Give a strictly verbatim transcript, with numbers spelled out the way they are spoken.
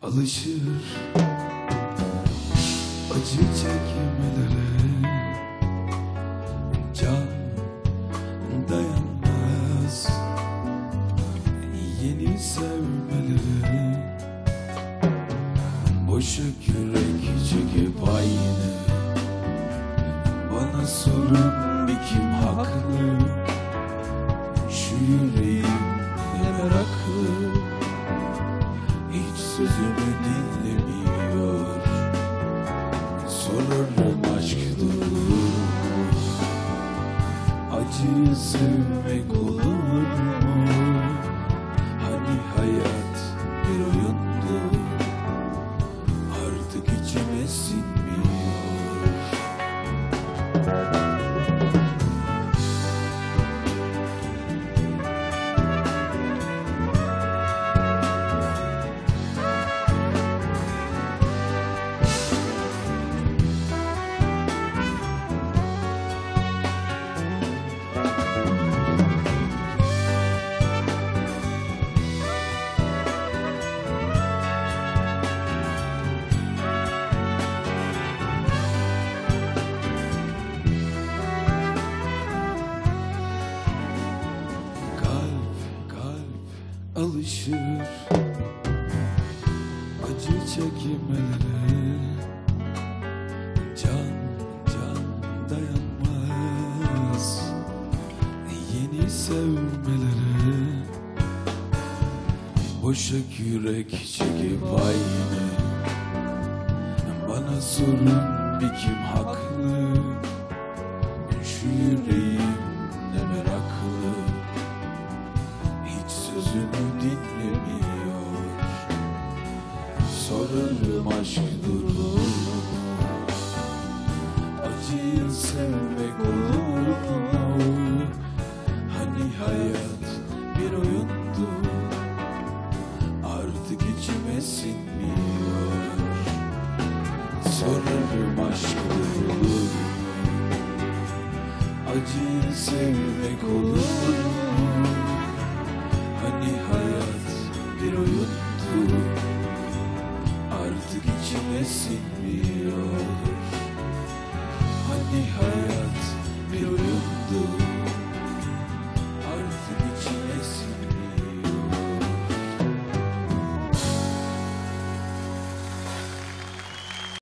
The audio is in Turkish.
alışır acı çekmelere. Can dayanmaz yeni sevmelere. Boşa yürek çekip aynı bana sorun bir kim haklı. Şu yüreğim ne meraklı, hiç sözümü dinlemiyor. Sorarım aşk durur mu? Acıyı sevmek olur mu? Hani hayat bir oyundu, artık içime sinmiyor. Alışır acı çekmelere. Can, can dayanmaz yeni sevmelere. Boşa yürek çekip aynı bana sorun bir kim haklı. Şu yüreğim ne meraklı, hiç sözümü dinlemiyor. Sorarım aşk durur mu? Acıyı sevmek olur mu? Hani hayat bir oyundu, artık içime sinmiyor. Sorarım aşk durur mu? Acıyı sevmek olur mu? Hani hayat bir oyundu, artık içime sinmiyor. Hani hayat bir oyundu,